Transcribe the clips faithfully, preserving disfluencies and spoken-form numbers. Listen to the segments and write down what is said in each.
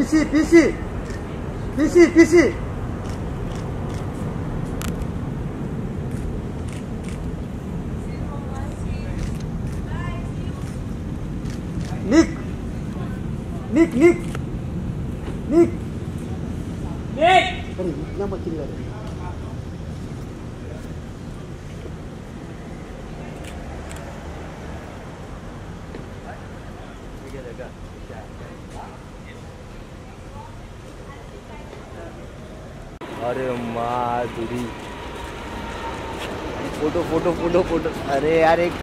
PC पीसी पीसी पीसी निक निक निक निक निक अरे इतना मत चिल्ला रहे। अरे Madhuri photo photo photo photo अरे यार एक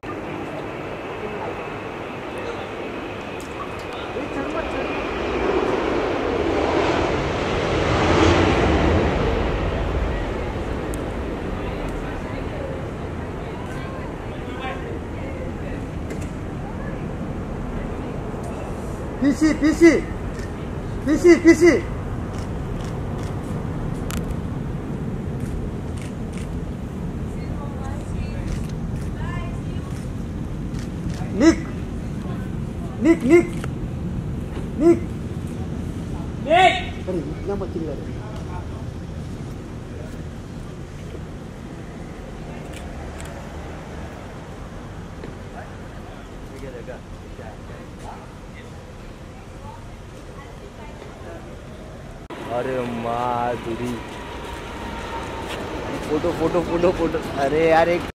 पीसी पीसी पीसी पीसी निक निक निक निक निक अरे इतना मत चिल्ला रहे। अरे Madhuri photo photo photo photo अरे यार एक